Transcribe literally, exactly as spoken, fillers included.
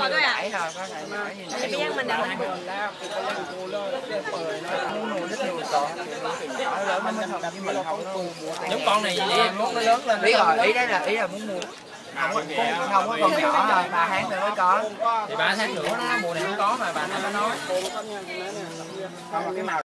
thôi à? Nãy thôi, có ngày nãy gì nãy Biết mình đang mình lá cái lên cô lên cái bời nó muốn nuôi rất nhiều con. Nó lớn nó mới không nhưng mình không nó giống con này gì em nó lớn lên. Ý rồi, ý đó là ý là muốn mua. Không có con không có con nhỏ thôi, ba tháng nữa mới có. Thì ba tháng nữa đó, mùa này không có mà bà nó nói. Không cái màu